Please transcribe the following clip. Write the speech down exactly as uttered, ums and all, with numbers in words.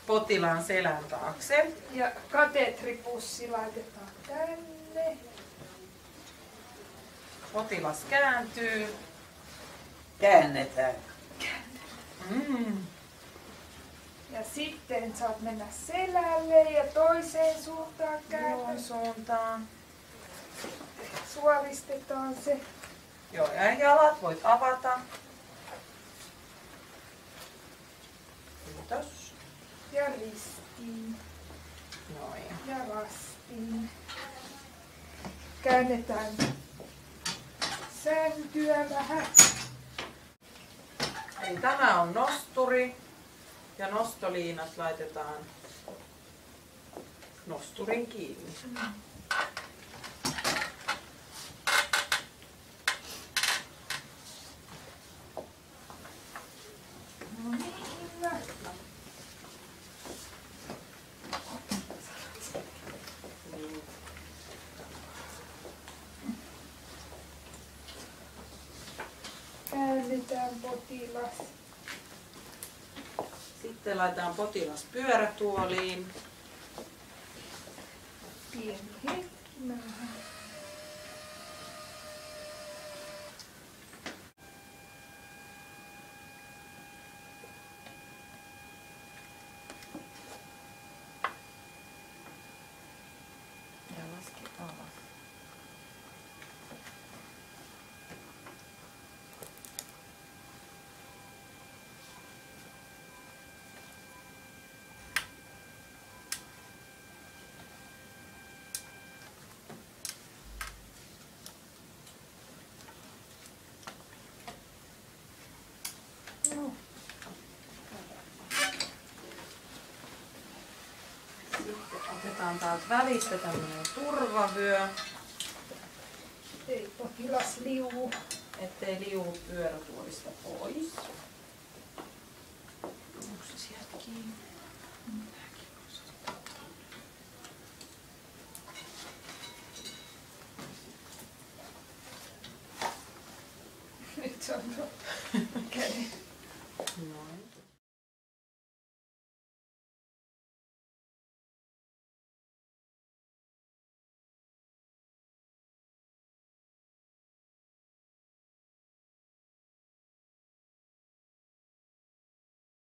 potilaan selän taakse. Ja katetripussi laitetaan tänne. Potilas kääntyy. Käännetään. Mm. Ja sitten saat mennä selälle ja toiseen suuntaan käännä. Joo, suuntaan. Suoristetaan se. Joo, ja jalat voit avata. Kiitos. Ja ristiin. Noin. Ja rastiin. Käännetään säntyä vähän. Eli tämä on nosturi. Ja nostoliinat laitetaan nosturin kiinni. No niin, hyvä. Käännetään potilas. Sitten laitetaan potilas pyörätuoliin. Pieni hetki vähän. Ja laske alas. No. Sitten otetaan täältä välistä tämmönen turvavyö, Ei potilas liuu. ettei liuhu pyörätuolista pois. Onko se sieltä kiinni? Nyt se on käden. Noin.